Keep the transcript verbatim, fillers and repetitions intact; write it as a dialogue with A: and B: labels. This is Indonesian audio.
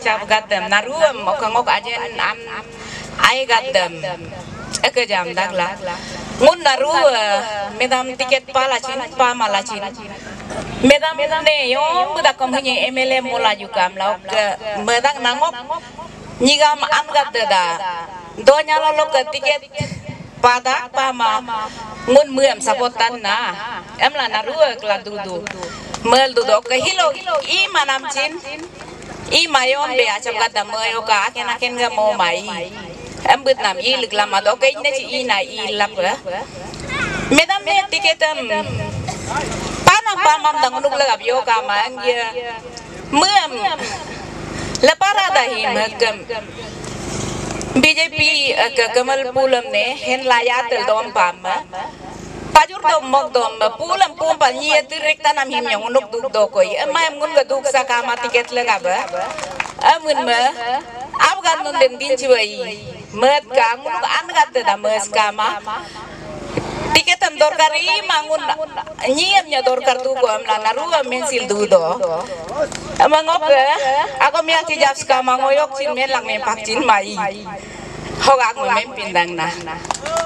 A: acap gadam naruam okangok ajen an ai gadam eke jam dagla mun naru medam tiket palacin pamalacin medam ne yom budak komhnya M L M mula jukam lauk medang nangok nyigam an gadda do nyalo lok tiket pada pama mun muam sapotan na em la naru kla dudu mel dudu ke hilo i manam cin i mayom be acap gadda moyo ka aken aken ga mo mai em bứt nam y lực làm mà đó cái này chỉ y này y lắm rồi, mấy đám này ticket em, ba năm ba năm đang nung lắc yoga mà anh kia, mượm, là para dah him kem, B J P ke Kamal Pulam ne hen layat dom pam, pajur dom mok dom Pulam pum palnya direct tanam him yang nung duk dokoi, em mai ngun ke duk sakama ticket lagak ba, em ngun ma, Afgan nun den din cibai. Met kang mun an gatte da mes kama tiketan dorkari mangun nyiem nya dorkar tu ko am la naru mensil dudo amangok ako miak ci jap ska mangoyok cin men lang me pak cin mai hogak me pindang na